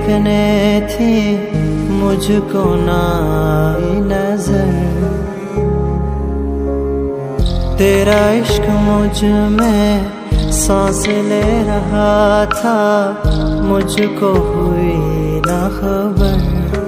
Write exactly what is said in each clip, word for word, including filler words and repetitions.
धड़कने थी मुझको ना आई नजर। तेरा इश्क मुझ में सांस ले रहा था, मुझको हुई ना खबर।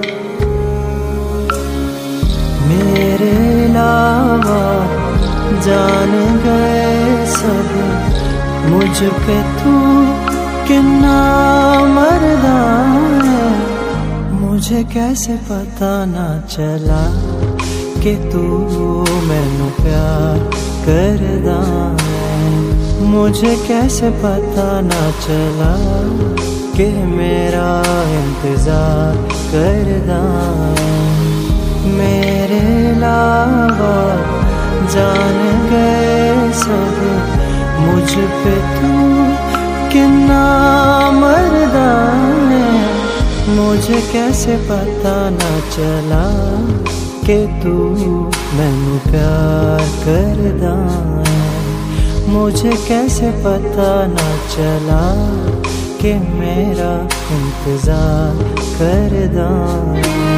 मेरे अलावा जान गए सब मुझ पे तू कितना मर्दा है। मुझे कैसे पता ना चला कि तू मैनू प्यार करदा है। मुझे कैसे पता ना चला कि मेरा इंतजार करदा है। मेरे अलावा जान गए सब मुझ पे तू कितना मर्दा है। मुझे कैसे पता ना चला कि तू मैनू प्यार करदा है। मुझे कैसे पता ना चला कि मेरा इंतजार करदा है।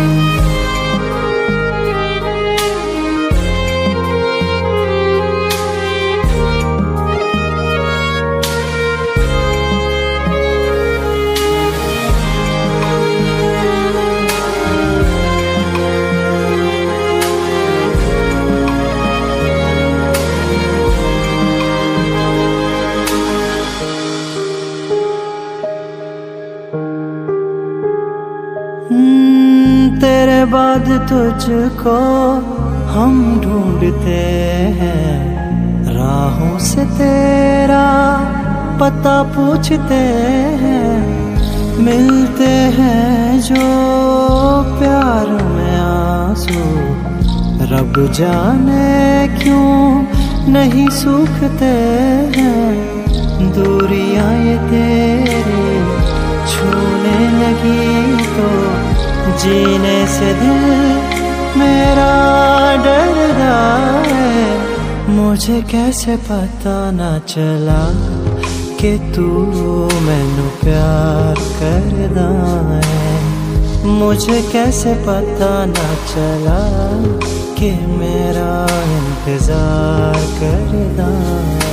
तेरे बाद तुझको हम ढूंढते हैं, राहों से तेरा पता पूछते हैं। मिलते हैं जो प्यार में आंसू, रब जाने क्यों नहीं सूखते हैं। दूरियां ये तेरी छूने लगी तो जीने से दिल मेरा डरदा है। मुझे कैसे पता ना चला कि तू मैनू प्यार करदा है। मुझे कैसे पता ना चला कि मेरा इंतजार करदा है।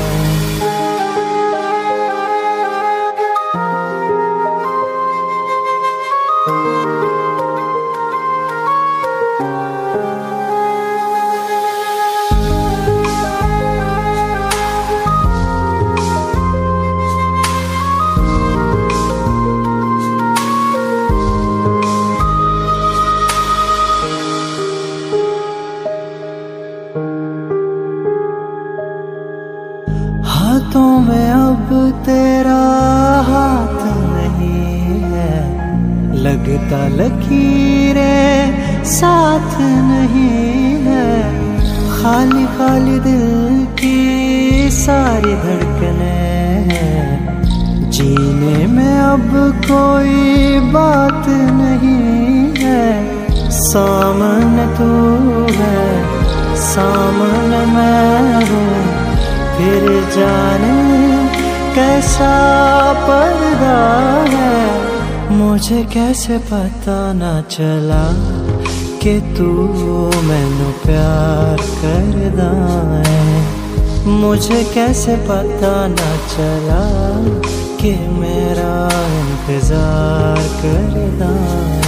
हाथों में अब तेरा हाथ नहीं है, लगता लकीरें साथ नहीं है। खाली खाली दिल की सारी धड़कनें हैं, जीने में अब कोई बात नहीं है। सामने तू है, सामने मैं हूँ, फिर जाने कैसा पर्दा है। मुझे कैसे पता ना चला कि तू मैनू प्यार करदा है। मुझे कैसे पता ना चला कि मेरा इंतजार करदा है।